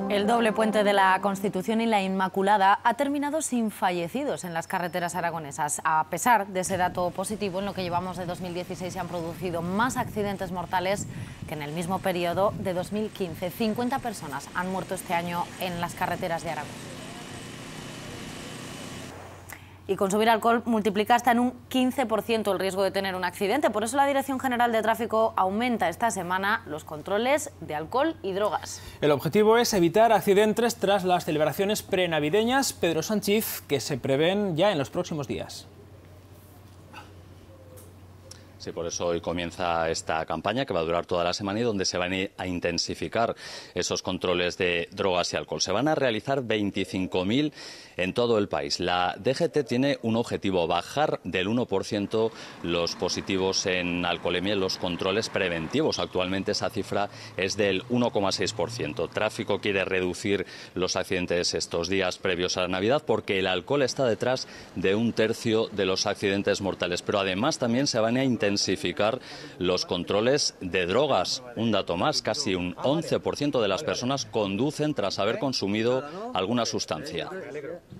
El doble puente de la Constitución y la Inmaculada ha terminado sin fallecidos en las carreteras aragonesas. A pesar de ese dato positivo, en lo que llevamos de 2016 se han producido más accidentes mortales que en el mismo periodo de 2015. 50 personas han muerto este año en las carreteras de Aragón. Y consumir alcohol multiplica hasta en un 15% el riesgo de tener un accidente. Por eso la Dirección General de Tráfico aumenta esta semana los controles de alcohol y drogas. El objetivo es evitar accidentes tras las celebraciones prenavideñas, Pedro Sánchez, que se prevén ya en los próximos días. Sí, por eso hoy comienza esta campaña que va a durar toda la semana y donde se van a intensificar esos controles de drogas y alcohol. Se van a realizar 25.000 en todo el país. La DGT tiene un objetivo: bajar del 1% los positivos en alcoholemia en los controles preventivos. Actualmente esa cifra es del 1,6%. Tráfico quiere reducir los accidentes estos días previos a la Navidad porque el alcohol está detrás de un tercio de los accidentes mortales. Pero además también se van a intensificar los controles de drogas. Un dato más: casi un 11% de las personas conducen tras haber consumido alguna sustancia.